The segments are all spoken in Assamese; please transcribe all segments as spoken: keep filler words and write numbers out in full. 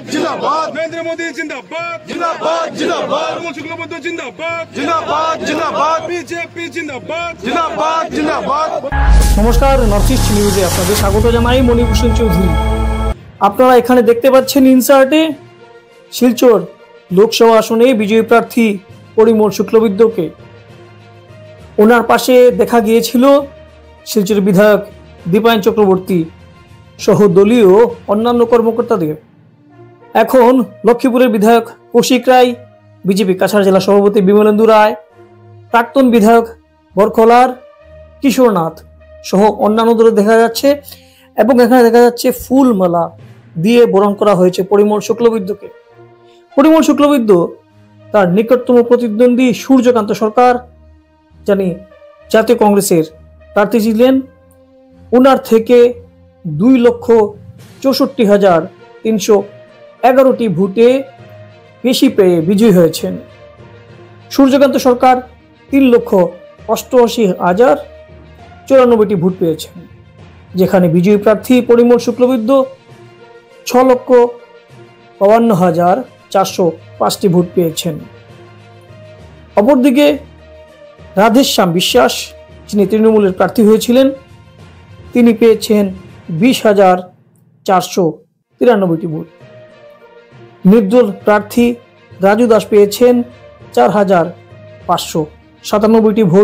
जिंदाबाद नरेंद्र मोदी जिंदाबाद जिंदाबाद जिंदाबाद परिमल शुक्लबैद्य जिंदाबाद जिंदाबाद जिंदाबाद বিজেপি জিন্দাবাদ जिंदाबाद जिंदाबाद। নমস্কার, নর্থ ইস্ট নিউজে আপনাদের স্বাগত জানাই। মণিভূষণ চৌধুরী। আপনারা এখানে দেখতে পাচ্ছেন ইনসার্টে শিলচর লোকসভা আসনে বিজয়ী প্রার্থী পরিমল শুক্লবৈদ্যকে। ওনার পাশে দেখা গিয়েছিল শিলচর বিধায়ক দীপায়ন চক্রবর্তী সহ দলীয় অন্যান্য কর্মকর্তাদের। এখন লক্ষ্মীপুরের বিধায়ক কৌশিক রায়, বিজেপি কাছাড় জেলা সভাপতি বিমলেন্দু রায়, প্রাক্তন বিধায়ক বরখলার কিশোরনাথ সহ অন্যান্যদের দেখা যাচ্ছে এবং এখানে দেখা যাচ্ছে ফুলমালা দিয়ে বরণ করা হয়েছে পরিমল শুক্লবৈদ্যকে। পরিমল শুক্লবৈদ্য তার নিকটতম প্রতিদ্বন্দ্বী সূর্যকান্ত সরকার, জানি জাতীয় কংগ্রেসের প্রার্থী ছিলেন, ওনার থেকে দুই লক্ষ চৌষট্টি হাজার তিনশো এগারোটি ভোটে বেশি পেয়ে বিজয়ী হয়েছেন। সূর্যকান্ত সরকার তিন লক্ষ অষ্টআশি হাজার চুরানব্বইটি ভোট পেয়েছেন, যেখানে বিজয়ী প্রার্থী পরিমল শুক্লবৈদ্য ছ লক্ষ বাউন্ন হাজার চারশো পাঁচটি ভোট পেয়েছেন। অপরদিকে রাধেশ্যাম বিশ্বাস, যিনি তৃণমূলের প্রার্থী হয়েছিলেন, তিনি পেয়েছেন বিশ হাজার চারশো তিরানব্বইটি ভোট। নির্দল প্রার্থী রাজু দাস পেয়েছেন চার হাজার পাঁচশো সাতানব্বইটি ভোট।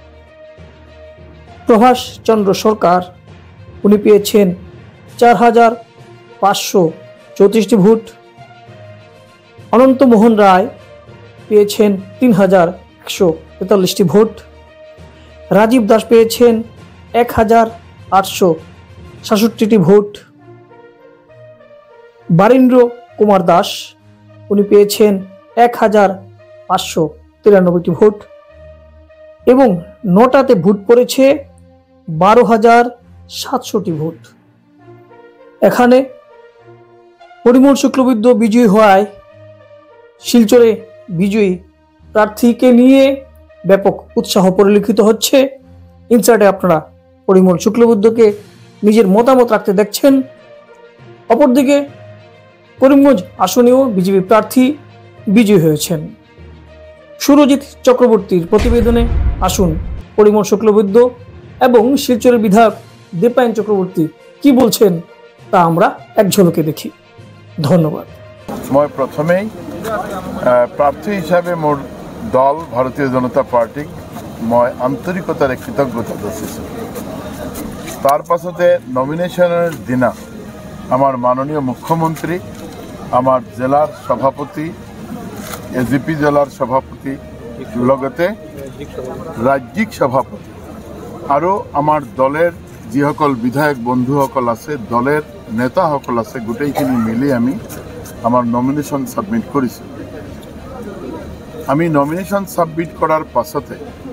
প্রভাস চন্দ্র সরকার, উনি পেয়েছেন চার হাজার পাঁচশো চৌত্রিশটি ভোট। অনন্ত মোহন রায় পেয়েছেন তিন হাজার একশো তেতাল্লিশটি ভোট। রাজীব দাস পেয়েছেন এক হাজার আটশো সাতষট্টিটি ভোট। বারীন্দ্র কুমার দাস, উনি পেয়েছেন এক হাজার পাঁচশো তিরানব্বইটি ভোট এবং নটাতে ভোট পড়েছে বারো হাজার সাতশোটি ভোট। এখানে পরিমল শুক্লবৈদ্য বিজয়ী হওয়ায় শিলচরে বিজয়ী প্রার্থীকে নিয়ে ব্যাপক উৎসাহ পরিলক্ষিত হচ্ছে। ইনসার্টে আপনারা পরিমল শুক্লবৈদ্যকে নিজের মতামত রাখতে দেখছেন। অপরদিকে করিমগঞ্জ আসনেও বিজেপি প্রার্থী বিজয়ী হয়েছেন। সুরজিৎ চক্রবর্তীর প্রতিবেদনে আসুন পরিমল শুক্লবৈদ্য এবং শিলচরের বিধায়ক দীপায়ন চক্রবর্তী কি বলছেন তা আমরা এক ঝলকে দেখি। ধন্যবাদ। মই প্রথমেই প্রার্থী হিসাবে মোর দল ভারতীয় জনতা পার্টিক মই আন্তরিকতার কৃতজ্ঞতা যাচিছোঁ। তার পাছতে নমিনেশনের দিনা আমার মাননীয় মুখ্যমন্ত্রী, আমার জেলার সভাপতি, এজিপি জেলার সভাপতি, লগতে রাজ্যিক সভাপতি আৰু আমার দলের যিসকল বিধায়ক বন্ধুসকল আছে, দলের নেতাসকল আছে, গোটেইখিনি মিলি আমি আমার নমিনেশন সাবমিট কৰিছোঁ। আমি নমিনেশন সাবমিট করার পাছতে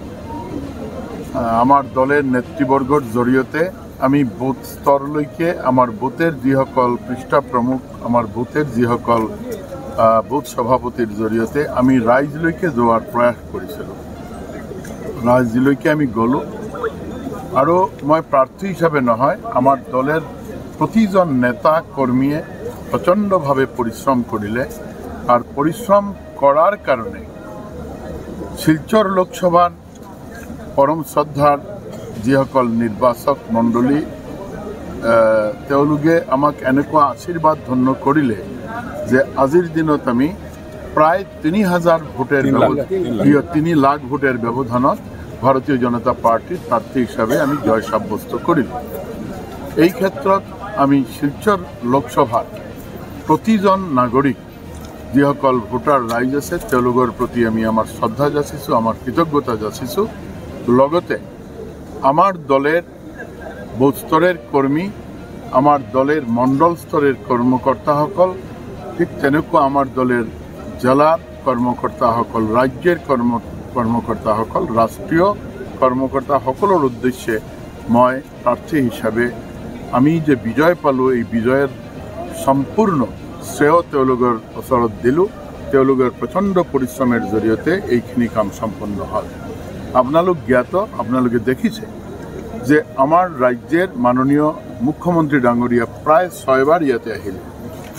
আমার দলের নেতৃবর্গর জড়িয়তে আমি বুথ স্তরলৈকে আমার বুথের যিসকল পৃষ্ঠা প্রমুখ, আমার বুথের যিসকল বুথ সভাপতির জড়িয়তে আমি রাইজলৈকে যোৱাৰ প্ৰয়াস কৰিছিলোঁ। ৰাইজলৈকে আমি গ'লোঁ আৰু মই প্ৰাৰ্থী হিচাপে নহয়, আমাৰ দলের প্ৰতিজন নেতা কর্মীয়ে প্রচণ্ডভাবে পরিশ্রম করিলে আর পরিশ্রম করার কারণে শিলচর লোকসভার পরম শ্রদ্ধার যিসকল নির্বাচক মণ্ডলী তেওঁলোকে আমাক এনেকুৱা আশীর্বাদ ধন্য করিলে যে আজিৰ দিনত আমি প্রায় তিনি হাজার ভোটের তিনি লাখ ভোটের ব্যবধানত ভারতীয় জনতা পার্টির প্রার্থী হিসাবে আমি জয় সাব্যস্ত করিল। এই ক্ষেত্ৰত আমি শিলচর লোকসভার প্রতিজন নাগরিক যিসকল ভোটার রাইজ আছে তেওঁলোকৰ প্রতি আমি আমার শ্রদ্ধা যাচিছোঁ, আমার কৃতজ্ঞতা যাচিছোঁ। লগতে আমার দলের বুথ স্তরের কর্মী, আমার দলের মণ্ডল স্তরের কর্মকর্তাসকল, ঠিক তেনেকুৱা আমার দলের জেলার কর্মকর্তাসকল, রাজ্যের কর্ম কর্মকর্তাসকল, রাষ্ট্রীয় কর্মকর্তা সকলের উদ্দেশ্যে মই প্রার্থী হিসাবে আমি যে বিজয় পালোঁ, এই বিজয়ের সম্পূর্ণ শ্রেয় তেওঁলোকৰ ওচৰত দিলোঁ। তেওঁলোকৰ প্ৰচণ্ড পৰিশ্ৰমৰ জৰিয়তে এইখিনি কাম সম্পন্ন হ'ল। আপোনালোক জ্ঞাত, আপোনালোকে দেখিছে যে আমাৰ ৰাজ্যের মাননীয় মুখ্যমন্ত্রী ডাঙৰীয়া প্ৰায় ছয়বাৰ ইয়াতে আহিলে।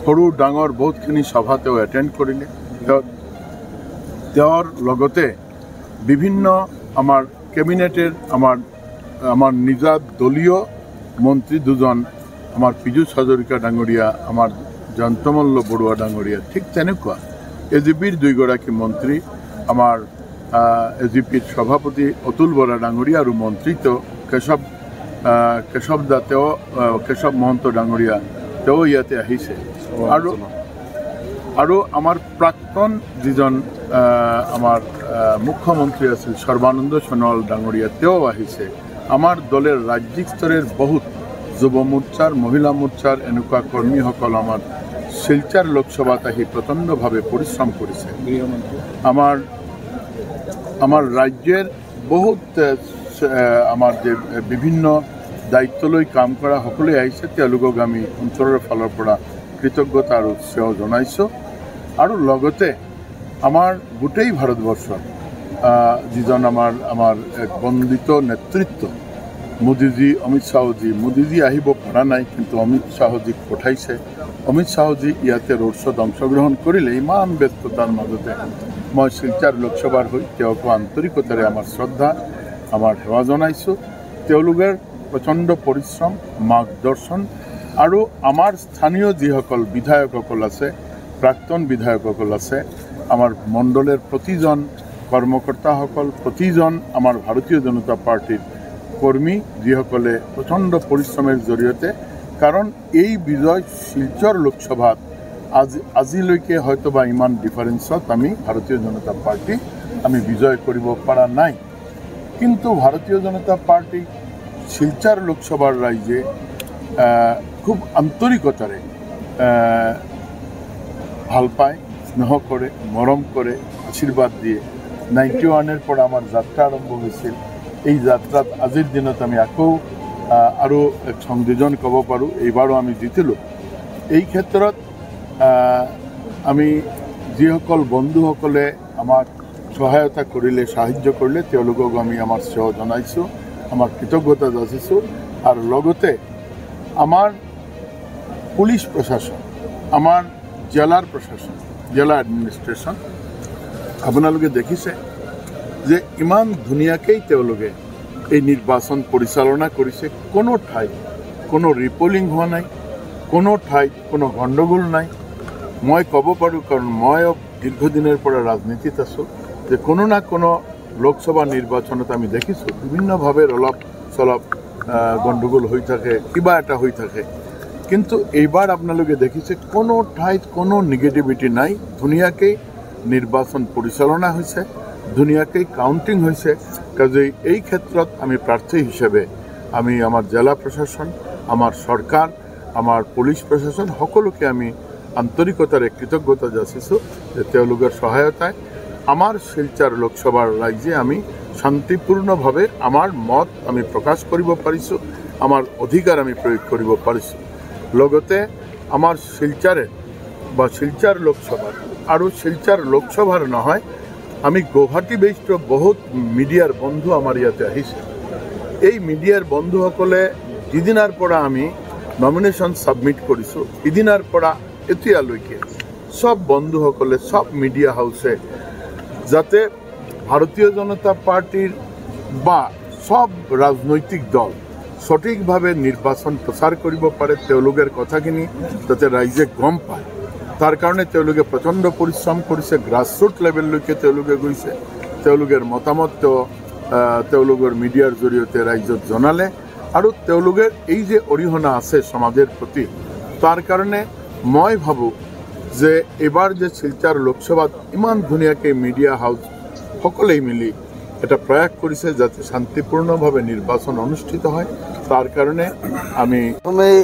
সৰু ডাঙৰ বহুতখিনি সভা তেওঁ এটেণ্ড কৰিলে। তেওঁৰ লগতে বিভিন্ন আমাৰ কেবিনেটেৰ আমাৰ আমাৰ নিজা দলীয় মন্ত্ৰী দুজন, আমাৰ পীযুষ হাজৰিকা ডাঙৰীয়া, আমাৰ জয়ন্তমল্ল বৰুৱা ডাঙৰীয়া, ঠিক তেনেকুৱা এ জি পিৰ দুইগৰাকী মন্ত্ৰী, আমাৰ এ জি পিৰ সভাপতি অতুল বৰা ডাঙৰীয়া আৰু মন্ত্ৰী তেওঁ কেশৱ কেশৱ দা তেওঁ কেশৱ মহন্ত ডাঙৰীয়া তেওঁ ইয়াতে আহিছে। আৰু আৰু আমাৰ প্ৰাক্তন যিজন আমাৰ মুখ্যমন্ত্ৰী আছিল সৰ্বানন্দ সোণোৱাল ডাঙৰীয়া তেওঁ আহিছে। আমাৰ দলের রাজ্যিক স্তরের বহুত যুব মোর্চার, মহিলা মোর্চার এনেকুৱা কর্মীসকল আমার শিলচর লোকসভাত আহি প্রচণ্ডভাবে পরিশ্রম করেছে। আমার আমার রাজ্যের বহুত আমার যে বিভিন্ন দায়িত্ব লৈ কাম কৰা সকলে আহিছে, তেওঁলোকক আমি অঞ্চলৰ ফালৰ পৰা কৃতজ্ঞতা আৰু সেৱা জনাইছোঁ। আৰু লগতে আমাৰ গোটেই ভাৰতবৰ্ষৰ যিজন আমাৰ আমাৰ এক বন্দিত নেতৃত্ব মোদীজী, অমিত শ্বাহজী, মোদীজী আহিব পৰা নাই কিন্তু অমিত শ্বাহজীক পঠাইছে। অমিত শ্বাহজী ইয়াতে ৰোড শ্ব'ত অংশগ্ৰহণ কৰিলে। ইমান ব্যস্ততাৰ মাজতে মই শিলচৰ লোকসভাৰ হৈ তেওঁকো আন্তৰিকতাৰে আমাৰ শ্ৰদ্ধা, আমাৰ সেৱা জনাইছোঁ। তেওঁলোকৰ প্ৰচণ্ড পৰিশ্ৰম, মাৰ্গদৰ্শন আৰু আমাৰ স্থানীয় যিসকল বিধায়কসকল আছে, প্ৰাক্তন বিধায়কসকল আছে, আমাৰ মণ্ডলেৰ প্ৰতিজন কৰ্মকৰ্তাসকল, প্ৰতিজন আমাৰ ভাৰতীয় জনতা পাৰ্টিৰ কৰ্মী যিসকলে প্ৰচণ্ড পৰিশ্ৰমৰ জৰিয়তে, কাৰণ এই বিজয় শিলচৰ লোকসভাত আজি আজিলৈকে হয়তো বা ইমান ডিফাৰেঞ্চত আমি ভাৰতীয় জনতা পাৰ্টি আমি বিজয় কৰিব পৰা নাই। কিন্তু ভাৰতীয় জনতা পাৰ্টি শিলচৰ লোকসভাৰ ৰাইজে খুব আন্তৰিকতাৰে ভাল পায়, স্নেহ কৰে, মৰম কৰে, আশীৰ্বাদ দিয়ে। নাইণ্টি ওৱানৰ পৰা আমাৰ যাত্ৰা আৰম্ভ হৈছিল। এই যাত্ৰাত আজিৰ দিনত আমি আকৌ আৰু এক সংযোজন ক'ব পাৰোঁ, এইবাৰো আমি জিতিলোঁ। এই ক্ষেত্ৰত আমি যিসকল বন্ধুসকলে আমাক সহায়তা কৰিলে, সাহায্য কৰিলে, তেওঁলোকক আমি আমাৰ সেৱা জনাইছোঁ, আমাৰ কৃতজ্ঞতা যাচিছোঁ। আৰু লগতে আমাৰ পুলিচ প্ৰশাসন, আমাৰ জেলাৰ প্ৰশাসন, জেলা এডমিনিষ্ট্ৰেশ্যন, আপোনালোকে দেখিছে যে ইমান ধুনীয়াকৈ তেওঁলোকে এই নিৰ্বাচন পৰিচালনা কৰিছে। কোনো ঠাইত কোনো ৰিপলিং হোৱা নাই, কোনো ঠাইত কোনো গণ্ডগোল নাই। মই ক'ব পাৰোঁ, কাৰণ মই দীৰ্ঘদিনৰ পৰা ৰাজনীতিত আছোঁ, যে কোনো না কোনো লোকসভা নিৰ্বাচনত আমি দেখিছোঁ বিভিন্নভাৱে অলপ চলপ গণ্ডগোল হৈ থাকে, কিবা এটা হৈ থাকে। কিন্তু এইবাৰ আপোনালোকে দেখিছে কোনো ঠাইত কোনো নিগেটিভিটি নাই। ধুনীয়াকৈ নিৰ্বাচন পৰিচালনা হৈছে, ধুনীয়াকৈ কাউণ্টিং হৈছে। কাজেই এই ক্ষেত্ৰত আমি প্ৰাৰ্থী হিচাপে আমি আমাৰ জিলা প্ৰশাসন, আমাৰ চৰকাৰ, আমাৰ পুলিচ প্ৰশাসন সকলোকে আমি আন্তৰিকতাৰে কৃতজ্ঞতা যাচিছোঁ যে তেওঁলোকৰ সহায়তাই আমাৰ শিলচৰ লোকসভাৰ ৰাইজে আমি শান্তিপূৰ্ণভাৱে আমাৰ মত আমি প্ৰকাশ কৰিব পাৰিছোঁ, আমাৰ অধিকাৰ আমি প্ৰয়োগ কৰিব পাৰিছোঁ। লগতে আমাৰ শিলচৰে বা শিলচৰ লোকসভাৰ আৰু শিলচৰ লোকসভাৰ নহয়, আমি গুৱাহাটী বেছড বহুত মিডিয়াৰ বন্ধু আমাৰ ইয়াতে আহিছে। এই মিডিয়াৰ বন্ধুসকলে যিদিনাৰ পৰা আমি নমিনেশ্যন ছাবমিট কৰিছোঁ, সিদিনাৰ পৰা এতিয়ালৈকে সব বন্ধুসকলে, সব মিডিয়া হাউচে যাতে ভাৰতীয় জনতা পাৰ্টিৰ বা সব ৰাজনৈতিক দল সঠিকভাৱে নিৰ্বাচন প্ৰচাৰ কৰিব পাৰে, তেওঁলোকৰ কথাখিনি যাতে ৰাইজে গম পায়, তাৰ কাৰণে তেওঁলোকে প্ৰচণ্ড পৰিশ্ৰম কৰিছে। গ্ৰাছৰুট লেভেললৈকে তেওঁলোকে গৈছে, তেওঁলোকৰ মতামত তেওঁলোকৰ মিডিয়াৰ জৰিয়তে ৰাইজক জনালে। আৰু তেওঁলোকৰ এই যে অৰিহণা আছে সমাজৰ প্ৰতি, তাৰ কাৰণে মই ভাবোঁ যে এইবাৰ যে শিলচৰ লোকসভাত ইমান ধুনীয়াকৈ মিডিয়া হাউচ সকলেই মিলি এটা প্ৰয়াস কৰিছে যাতে শান্তিপূৰ্ণভাৱে নিৰ্বাচন অনুষ্ঠিত হয়, তাৰ কাৰণে আমি প্রথমেই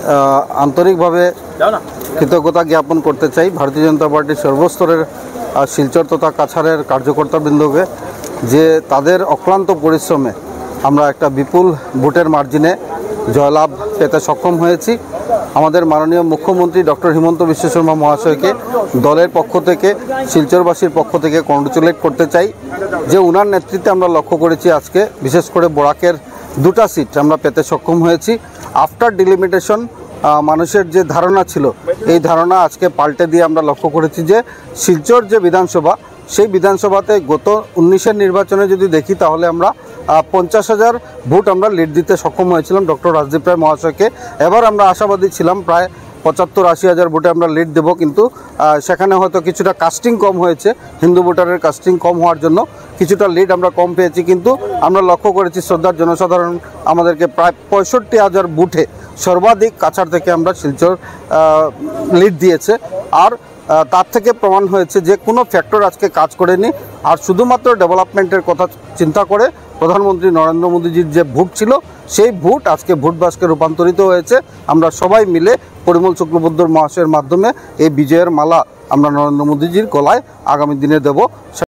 আন্তরিকভাবে কৃতজ্ঞতা জ্ঞাপন করতে চাই ভারতীয় জনতা পার্টির সর্বস্তরের শিলচর তথা কাছাড়ের কার্যকর্তাবৃন্দকে, যে তাদের অক্লান্ত পরিশ্রমে আমরা একটা বিপুল ভোটের মার্জিনে জয়লাভ পেতে সক্ষম হয়েছি। আমাদের মাননীয় মুখ্যমন্ত্রী ডক্টর হিমন্ত বিশ্ব শর্মা মহাশয়কে দলের পক্ষ থেকে, শিলচরবাসীর পক্ষ থেকে কংগ্রেচুলেট করতে চাই যে উনার নেতৃত্বে আমরা লক্ষ্য করেছি আজকে বিশেষ করে বরাকের দুটা সিট আমরা পেতে সক্ষম হয়েছি। আফটার ডিলিমিটেশন মানুষের যে ধারণা ছিল এই ধারণা আজকে পাল্টে দিয়ে আমরা লক্ষ্য করেছি যে শিলচর যে বিধানসভা সেই বিধানসভাতে গত উনিশের নির্বাচনে যদি দেখি তাহলে আমরা পঞ্চাশ হাজার ভোট আমরা লিড দিতে সক্ষম হয়েছিলাম ডক্টর রাজদীপ রায় মহাশয়কে। এবার আমরা আশাবাদী ছিলাম প্রায় পঁচাত্তর আশি হাজার ভোটে আমরা লিড দেব, কিন্তু সেখানে হয়তো কিছুটা কাস্টিং কম হয়েছে, হিন্দু ভোটারের কাস্টিং কম হওয়ার জন্য কিছুটা লিড আমরা কম পেয়েছি। কিন্তু আমরা লক্ষ্য করেছি শ্রদ্ধার জনসাধারণ আমাদেরকে প্রায় পঁয়ষট্টি হাজার বুথে সর্বাধিক কাছাড় থেকে আমরা শিলচর লিড দিয়েছে। আর তার থেকে প্রমাণ হয়েছে যে কোনো ফ্যাক্টর আজকে কাজ করেনি, আর শুধুমাত্র ডেভেলপমেন্টের কথা চিন্তা করে প্রধানমন্ত্রী নরেন্দ্র মোদীজির যে ভোট ছিল সেই ভোট আজকে ভোট বাক্সে রূপান্তরিত হয়েছে। আমরা সবাই মিলে পরিমল শুক্লবৈদ্য মহাশয়ের মাধ্যমে এই বিজয়ের মালা আমরা নরেন্দ্র মোদীজির গলায় আগামী দিনে দেব।